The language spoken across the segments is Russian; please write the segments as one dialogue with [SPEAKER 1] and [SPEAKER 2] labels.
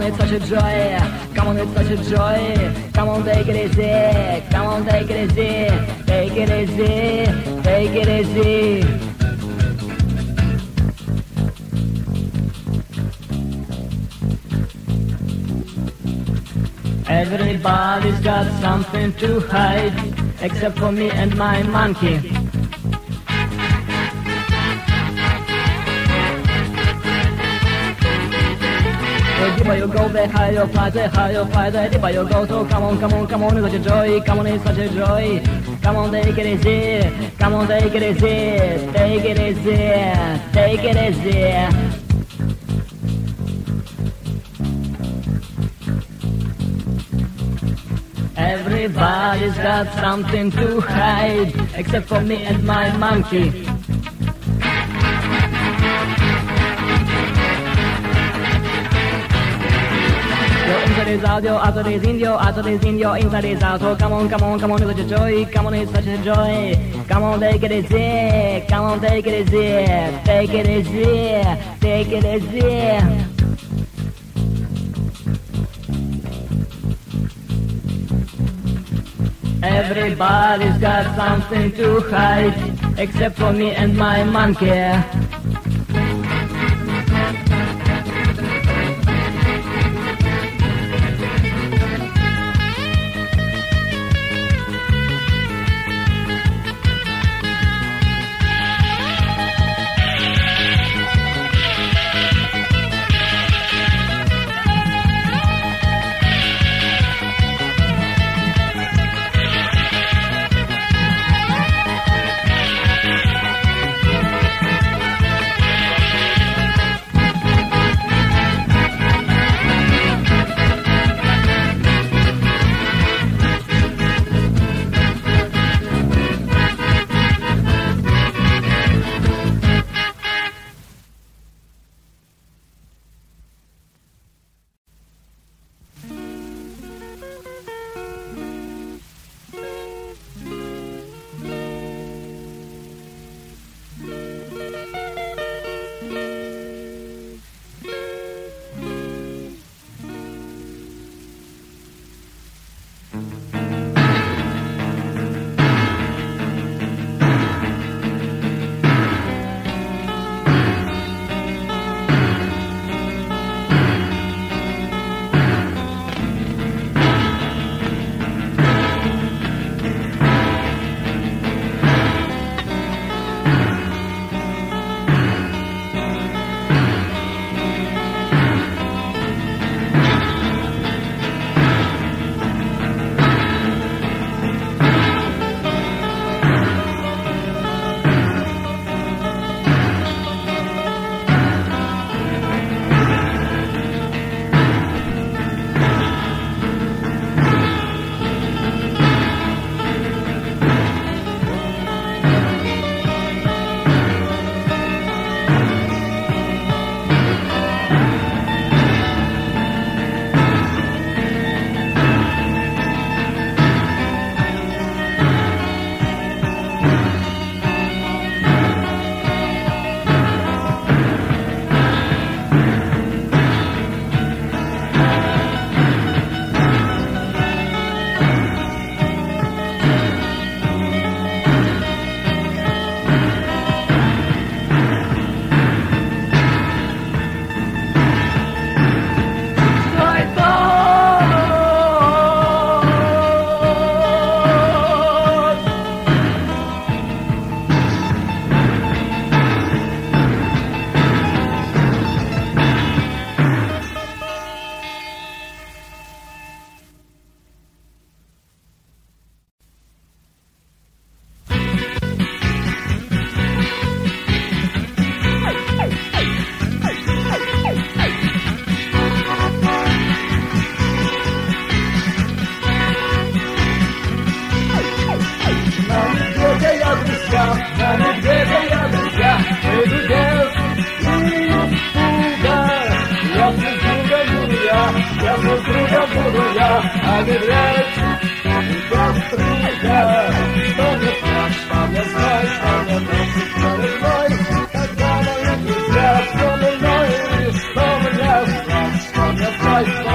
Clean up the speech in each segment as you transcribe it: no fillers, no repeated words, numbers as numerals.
[SPEAKER 1] it's such a joy. Come on, it's such a joy. Come on, take it easy. Come on, take it easy. Take it easy. Take it easy. Everybody's got something to hide, except for me and my monkey. Wherever you go, the higher you fly, the higher you fly, the deeper you go. So come on, come on, come on, it's such a joy. Come on, it's such a joy. Come on, take it easy. Come on, take it easy. Take it easy. Take it easy. Everybody's got something to hide, except for me and my monkey. Inside is out, your outside is in, your outside is in, your inside is out. So come on, come on, come on, it's such a joy. Come on, it's such a joy. Come on, take it easy. Come on, take it easy. Take it easy. Take it easy. Everybody's got something to hide, except for me and my monkey.
[SPEAKER 2] Right.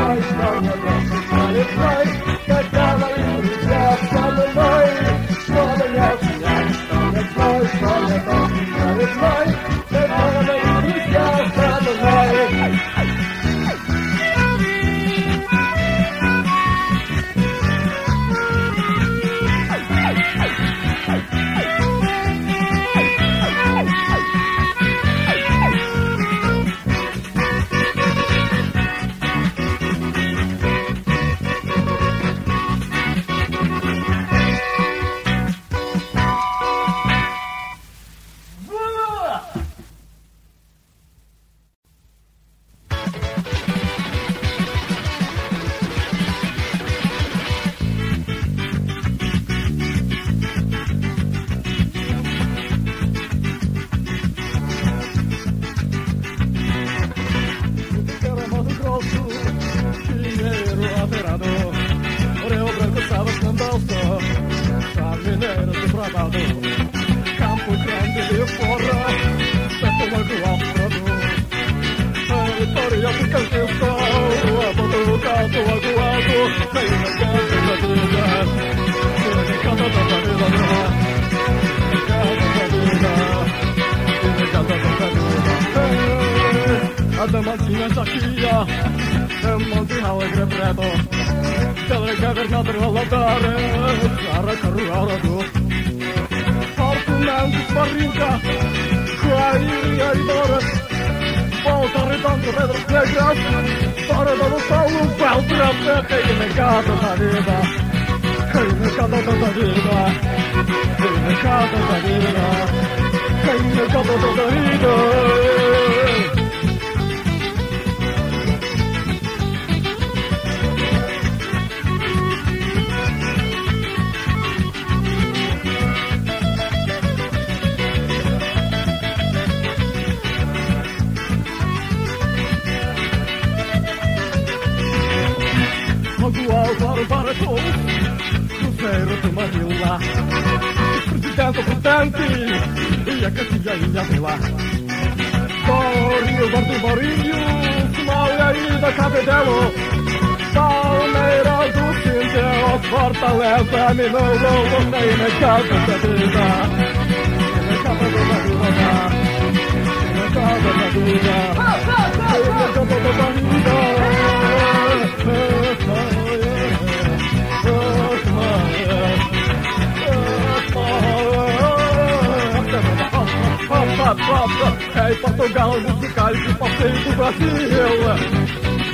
[SPEAKER 2] É em Portugal, musicais de passeio do Brasil.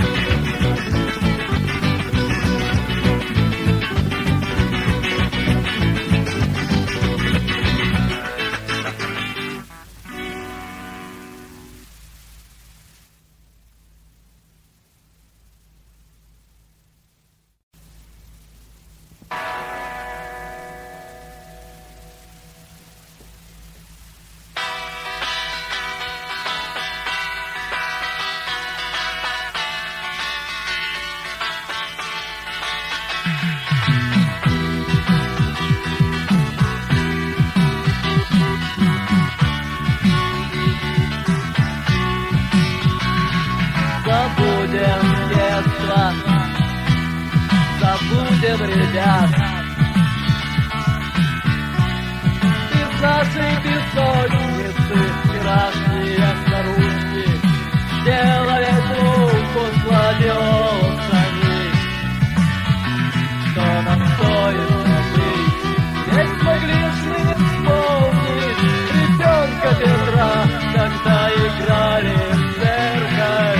[SPEAKER 1] Забудем, ребят, из нашей песочницы вчерашние старушки делали лук с гладиолусами. Что нам стоит забыть, ведь могли ж мы не вспомнить ребенка Петра, когда играли в церковь.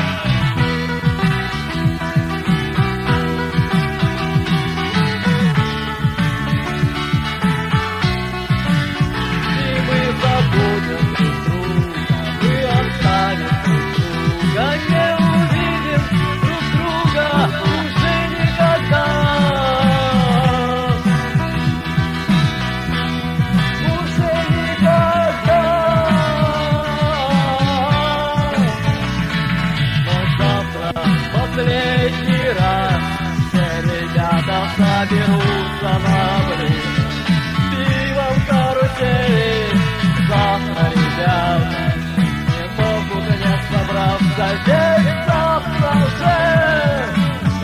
[SPEAKER 1] Последний раз все ребята соберутся на брик, пивом в карусели. Завтра ребята не могут не собраться, ведь завтра же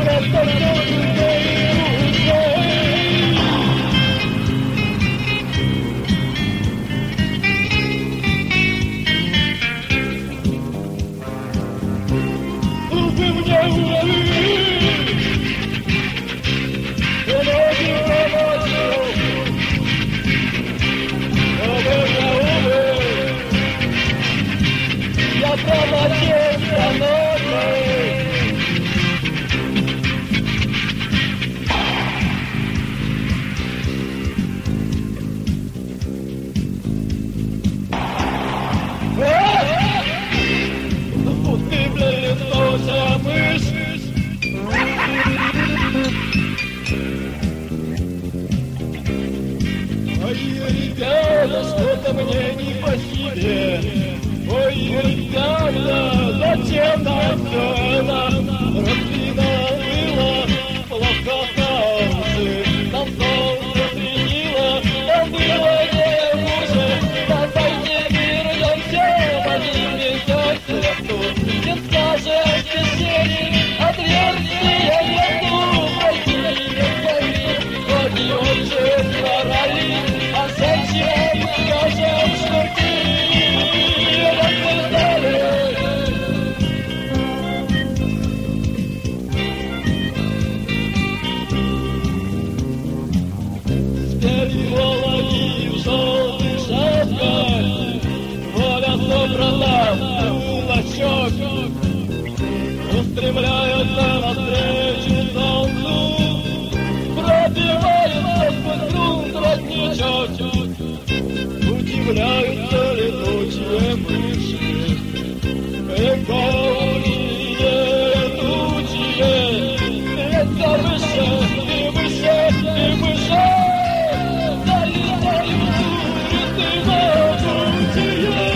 [SPEAKER 2] Что-то мне не по себе. Ой, ребята, зачем нам все это? Разбито было, плохо танцы. Нам солнце светило, нам было не хуже. Давайте вернемся, поднимемся к свету. Не скажем тишине, отверстия нету. Пройти не пойми, но не очень старались. А зачем скажем, что ты рассуждали? Теперь волоки в желтых шапках, воля 100% кулачок, устремляются навстречу солнцу, пробиваются сквозь грунт родничок. Удивляются летучие мыши, экологи летучие, это выше и выше и выше, залетают туристы могучие.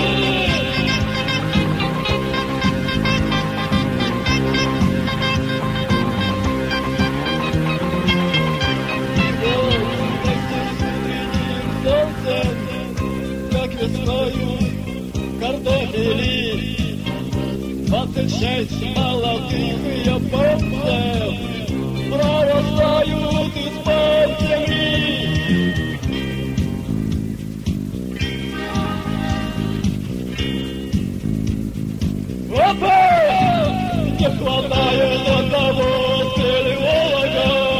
[SPEAKER 2] Весною картофели, 26 молодых японцев прорастают из-под земли. Опа! Не хватает одного спелеолога.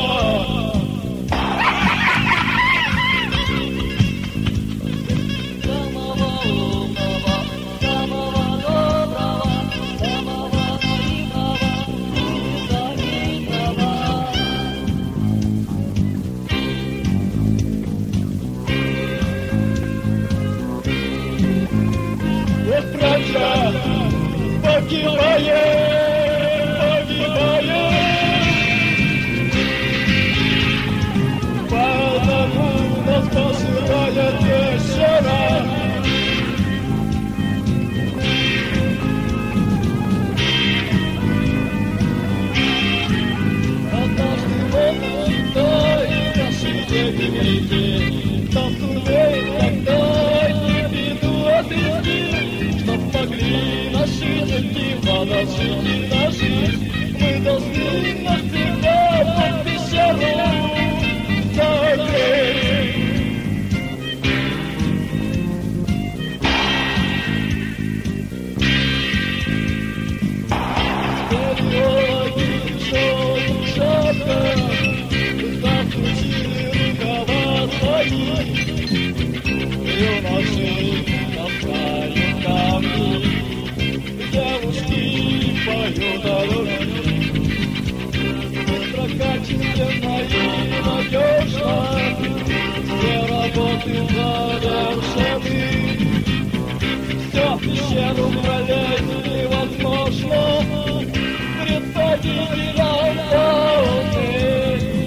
[SPEAKER 2] Погибает, погибает, поэтому нас посылает пещера. Однажды вот читает наши дневники, там сурвей, когда не беду отвести, чтоб могли наши дети подожить на жизнь. Мы должны навсегда под пещеру закрыть. Спелеологи в желтых шапках засучили рукава свои, юноши таскают камни, девушки поют о любви. Быстрокачественно и надежно все работы завершены. Все в пещеру пролезть невозможно, предпочтителям полны.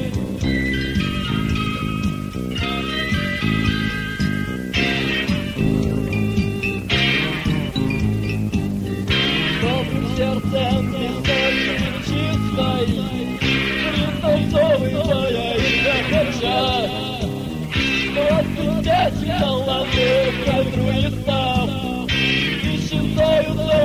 [SPEAKER 2] Сердцем песочек чистой, пританцовывая и захоча, 25 молодых альтруистов исчезают за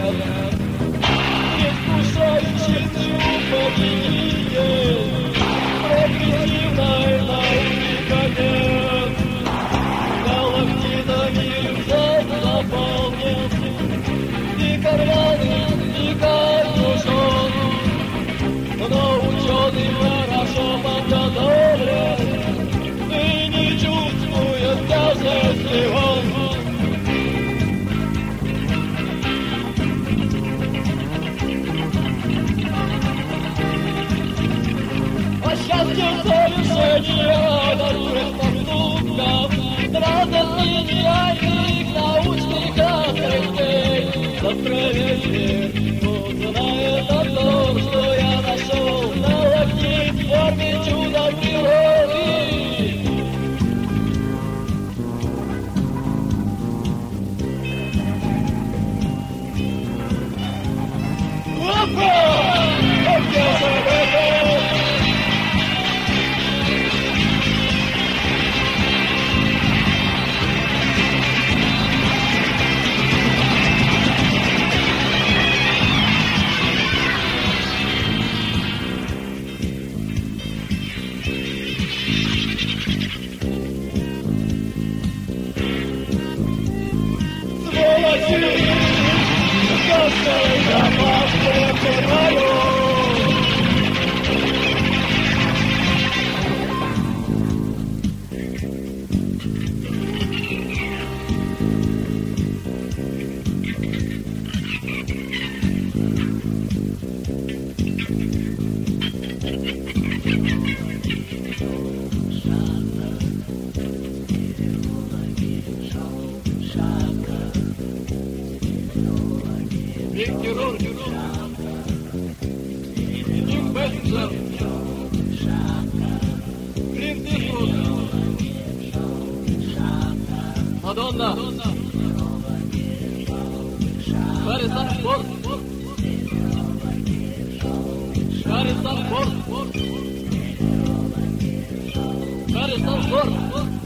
[SPEAKER 3] предвкушающий упадение прогрессивной науки конец. Галактидами рюкзак заполнен, и карманы, и капюшон, но ученый хорошо подготовлен и не чувствует тяжести он. А счастье совершения добрых поступков, радость нереальных научных открытий. Откровение узнает о том, что я нашел галактид в форме чуда природы. Опа! Как я заработал! Madonna, Harrison Ford, Harrison Ford, Harrison Ford.